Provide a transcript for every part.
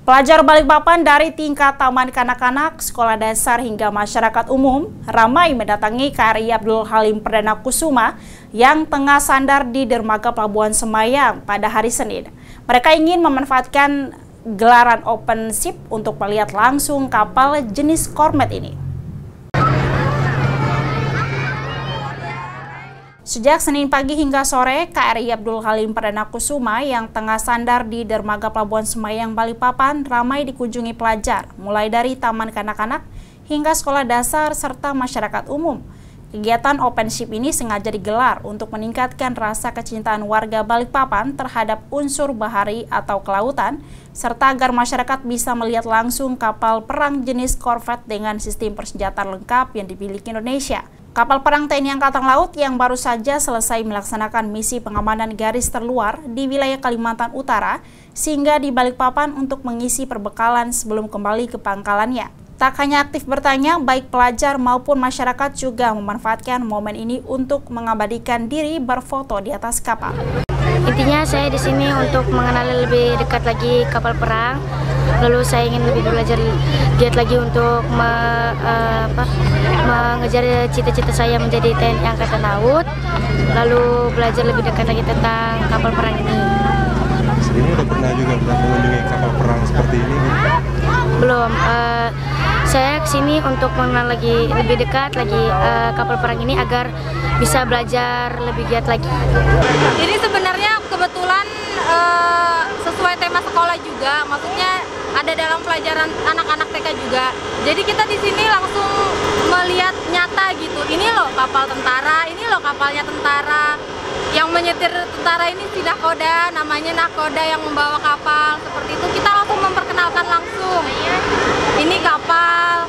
Pelajar Balikpapan dari tingkat taman kanak-kanak, sekolah dasar hingga masyarakat umum ramai mendatangi KRI Abdul Halim Perdana Kusuma yang tengah sandar di dermaga Pelabuhan Semayang pada hari Senin. Mereka ingin memanfaatkan gelaran open ship untuk melihat langsung kapal jenis kormet ini. Sejak Senin pagi hingga sore, KRI Abdul Halim Perdana Kusuma yang tengah sandar di dermaga Pelabuhan Semayang Balikpapan ramai dikunjungi pelajar, mulai dari taman kanak-kanak hingga sekolah dasar serta masyarakat umum. Kegiatan open ship ini sengaja digelar untuk meningkatkan rasa kecintaan warga Balikpapan terhadap unsur bahari atau kelautan, serta agar masyarakat bisa melihat langsung kapal perang jenis korvet dengan sistem persenjataan lengkap yang dimiliki Indonesia. Kapal perang TNI Angkatan Laut yang baru saja selesai melaksanakan misi pengamanan garis terluar di wilayah Kalimantan Utara sehingga di Balikpapan untuk mengisi perbekalan sebelum kembali ke pangkalannya. Tak hanya aktif bertanya, baik pelajar maupun masyarakat juga memanfaatkan momen ini untuk mengabadikan diri berfoto di atas kapal. Intinya saya di sini untuk mengenali lebih dekat lagi kapal perang. Lalu saya ingin lebih belajar giat lagi untuk mengejar cita-cita saya menjadi TNI Angkatan Laut. Lalu belajar lebih dekat lagi tentang kapal perang ini. Sebelumnya udah pernah mengunjungi kapal perang seperti ini? Belum. Saya kesini untuk mengenal lagi lebih dekat lagi kapal perang ini agar bisa belajar lebih giat lagi. Jadi sebenarnya kebetulan sesuai tema sekolah juga, maksudnya ada dalam pelajaran anak-anak TK juga. Jadi kita di sini langsung melihat nyata gitu. Ini loh kapal tentara, ini loh kapalnya tentara. Yang menyetir tentara ini si nakoda, namanya nakoda yang membawa kapal. Seperti itu kita langsung memperkenalkan langsung. Ini kapal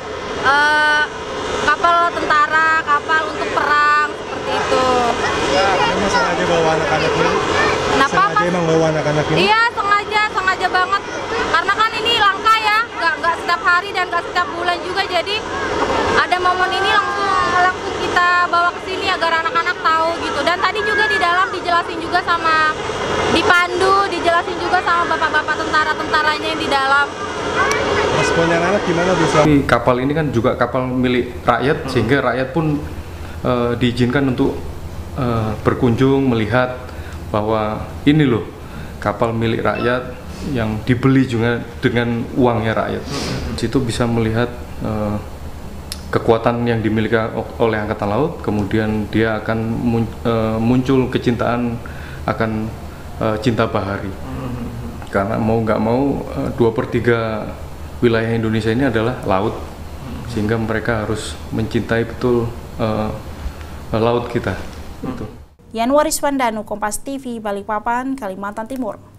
tentara, kapal untuk perang, seperti itu. Memang sengaja bawa anak-anak ini? Kenapa, Mas? Emang bawa anak-anak ini? Iya, sengaja banget. Karena kan ini langka ya, nggak setiap hari dan nggak setiap bulan juga. Jadi ada momen ini langsung kita bawa ke sini agar anak-anak tahu gitu. Dan tadi juga di dalam dijelasin juga sama dipandu, dijelasin juga sama bapak-bapak tentara-tentaranya yang di dalam. Responnya anak gimana bisa? Kapal ini kan juga kapal milik rakyat, sehingga rakyat pun diizinkan untuk berkunjung melihat bahwa ini loh kapal milik rakyat yang dibeli juga dengan uangnya rakyat. Situ bisa melihat kekuatan yang dimiliki oleh Angkatan Laut, kemudian dia akan muncul kecintaan akan cinta bahari. Karena mau nggak mau 2/3 wilayah Indonesia ini adalah laut, sehingga mereka harus mencintai betul laut kita. Yanwaris Wandanu, Kompas TV, Balikpapan, Kalimantan Timur.